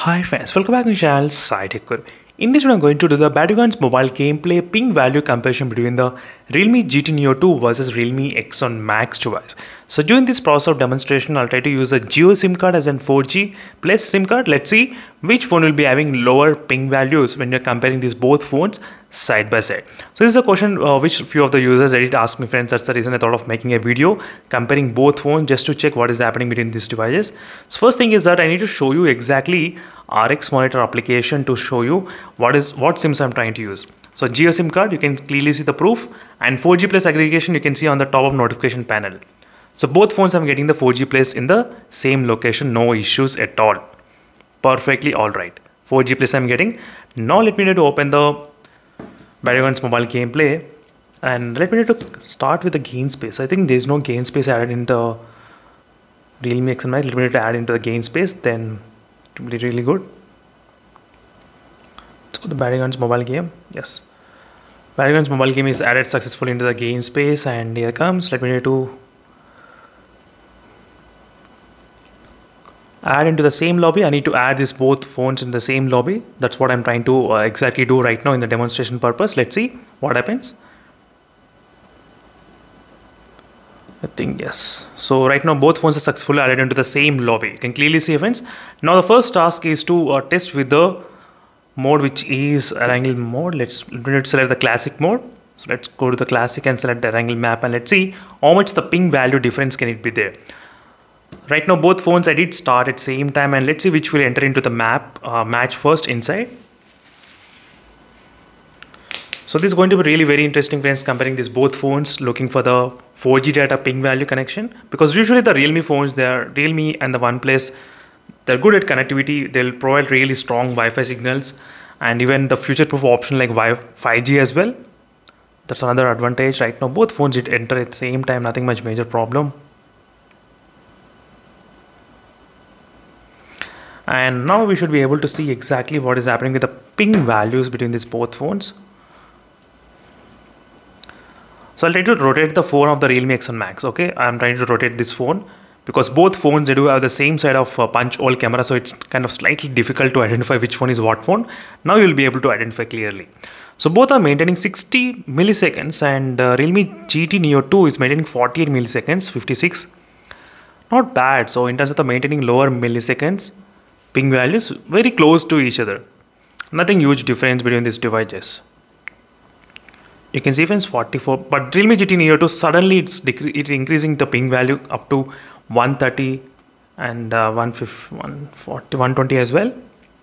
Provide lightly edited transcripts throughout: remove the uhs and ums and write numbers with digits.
Hi friends, welcome back to the channel SciTech. In this video, I'm going to do the Battlegrounds mobile gameplay ping value comparison between the Realme GT Neo 2 versus Realme X1 Max device. So during this process of demonstration, I'll try to use a Jio SIM card as an 4G plus SIM card. Let's see which phone will be having lower ping values when you're comparing these both phones side by side. So this is a question which few of the users did ask me, friends. That's the reason I thought of making a video comparing both phones just to check what is happening between these devices. So first thing is that I need to show you exactly RX Monitor application to show you what SIMs I'm trying to use. So Jio SIM card, you can clearly see the proof, and 4G plus aggregation you can see on the top of notification panel. So both phones I'm getting the 4G plus in the same location, no issues at all. Perfectly alright. 4G plus I'm getting. Now let me need to open the Battlegrounds mobile gameplay, and let me need to start with the gain space. I think there's no gain space added in the Realme X1 Max. Let me need to add into the gain space, then it will be really good. Let's go to the Battlegrounds mobile game. Yes, Battlegrounds mobile game is added successfully into the game space, and here comes. Let me need to add into the same lobby. I need to add these both phones in the same lobby. That's what I'm trying to exactly do right now in the demonstration purpose. Let's see what happens. I think yes. So right now both phones are successfully added into the same lobby. You can clearly see, friends. Now the first task is to test with the mode which is rectangle mode. Let's select the classic mode. So let's go to the classic and select the rectangle map, and let's see how much the ping value difference can it be there. Right now both phones I did start at same time, and let's see which will enter into the map match first inside. So this is going to be really very interesting, friends, comparing these both phones, looking for the 4G data ping value connection, because usually the Realme phones, they are Realme and the OnePlus, they're good at connectivity. They'll provide really strong Wi-Fi signals, and even the future-proof option like 5G as well. That's another advantage. Right now both phones did enter at the same time, nothing much major problem. And now we should be able to see exactly what is happening with the ping values between these both phones. So I'll try to rotate the phone of the Realme X1 Max. Okay, I'm trying to rotate this phone because both phones, they do have the same side of punch hole camera, so it's kind of slightly difficult to identify which phone is what phone. Now you'll be able to identify clearly. So both are maintaining 60 milliseconds, and Realme GT Neo 2 is maintaining 48 milliseconds, 56. Not bad. So in terms of the maintaining lower milliseconds, ping values very close to each other. Nothing huge difference between these devices. You can see, friends, 44, but Realme GT Neo 2 suddenly it's increasing the ping value up to 130 and 150, 140, 120 as well.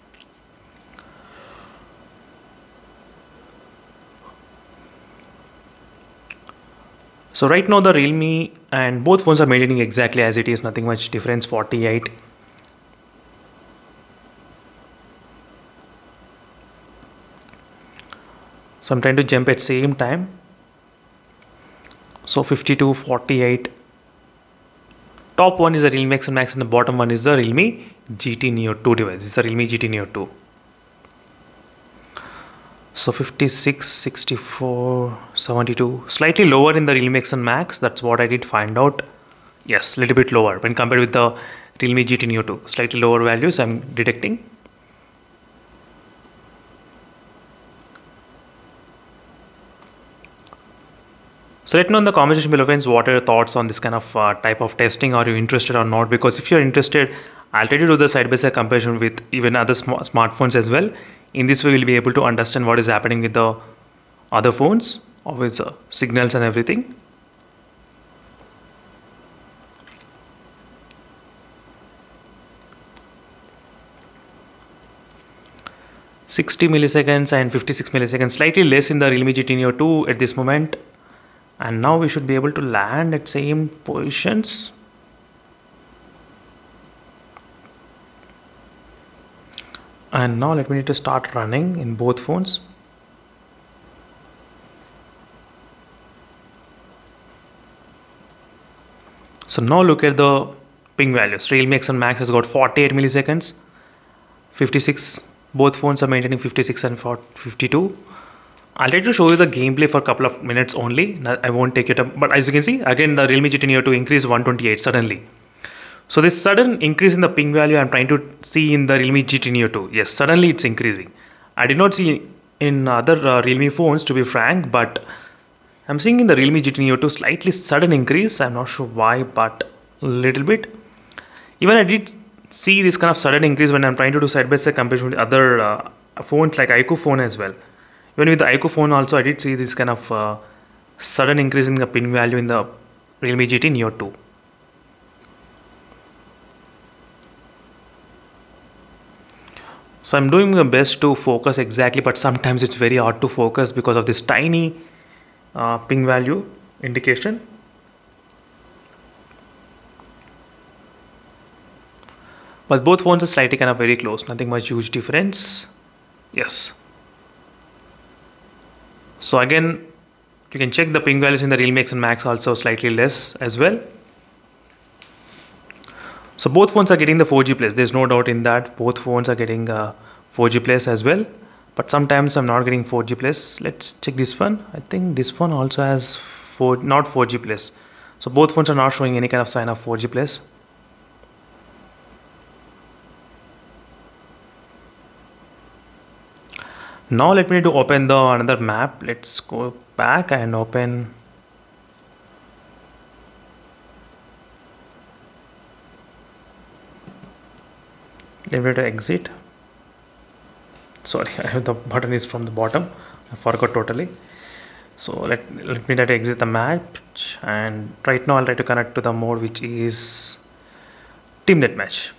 So right now the Realme and both phones are maintaining exactly as it is, nothing much difference, 48. So I'm trying to jump at same time. So 52, 48. Top one is the Realme X1 Max and the bottom one is the Realme GT Neo 2 device. It's the Realme GT Neo 2. So 56, 64, 72. Slightly lower in the Realme X1 Max. That's what I did find out. Yes, a little bit lower when compared with the Realme GT Neo 2. Slightly lower values I'm detecting. So let me know in the comment section below, friends, what are your thoughts on this kind of type of testing. Are you interested or not? Because if you're interested, I'll try to do the side-by-side comparison with even other smartphones as well. In this way, we'll be able to understand what is happening with the other phones, with signals and everything. $60 milliseconds and 56 milliseconds, slightly less in the Realme GT Neo 2 at this moment. And now we should be able to land at same positions. And now let me need to start running in both phones. So now look at the ping values. Realme X1 Max has got 48 milliseconds, 56. Both phones are maintaining 56 and 52. I'll try to show you the gameplay for a couple of minutes only. I won't take it up, but as you can see, again the Realme GT Neo 2 increased 128 suddenly. So this sudden increase in the ping value I'm trying to see in the Realme GT Neo 2. Yes, suddenly it's increasing. I did not see in other Realme phones, to be frank, but I'm seeing in the Realme GT Neo 2 slightly sudden increase. I'm not sure why, but a little bit. Even I did see this kind of sudden increase when I'm trying to do side-by-side comparison with other phones like iQOO phone as well. Even with the iQOO phone also, I did see this kind of sudden increase in the ping value in the Realme GT Neo 2. So I'm doing my best to focus exactly, but sometimes it's very hard to focus because of this tiny ping value indication. But both phones are slightly kind of very close, nothing much huge difference. Yes. So again, you can check the ping values in the Realme X and Max also slightly less as well. So both phones are getting the 4G plus. There's no doubt in that. Both phones are getting 4G plus as well. But sometimes I'm not getting 4G plus. Let's check this one. I think this one also has not 4G plus. So both phones are not showing any kind of sign of 4G plus. Now let me to open the another map. Let's go back and open. Let me to exit. Sorry, the button is from the bottom. I forgot totally. So let me try to exit the map, and right now I'll try to connect to the mode which is Team Deathmatch.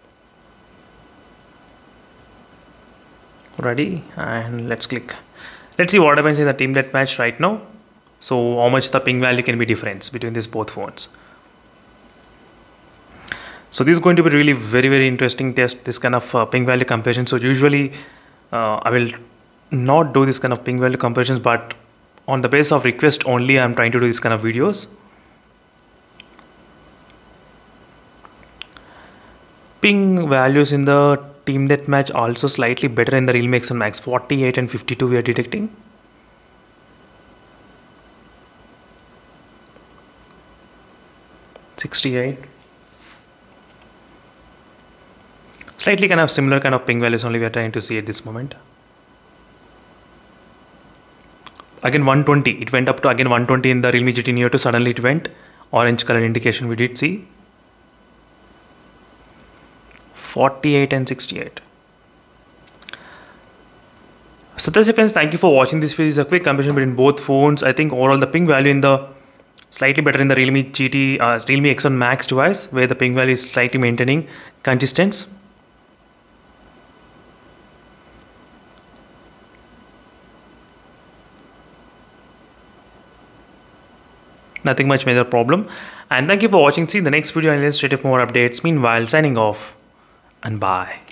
Ready, and let's click. Let's see what happens in the Team Deathmatch right now. So how much the ping value can be difference between these both phones. So this is going to be really very interesting test, this kind of ping value comparison. So usually I will not do this kind of ping value comparisons, but on the basis of request only I'm trying to do this kind of videos. Ping values in the Team Deathmatch also slightly better in the Realme X and Max. 48 and 52 we are detecting. .68. Slightly kind of similar kind of ping values only we are trying to see at this moment. Again 120, it went up to again 120 in the Realme GT Neo 2. Suddenly it went orange color indication we did see. 48 and 68. So that's it, friends. Thank you for watching this video. This is a quick comparison between both phones. I think overall the ping value in the slightly better in the Realme X1 Max device, where the ping value is slightly maintaining consistent. Nothing much major problem. And thank you for watching. See you in the next video and let's straight up more updates. Meanwhile, signing off and bye.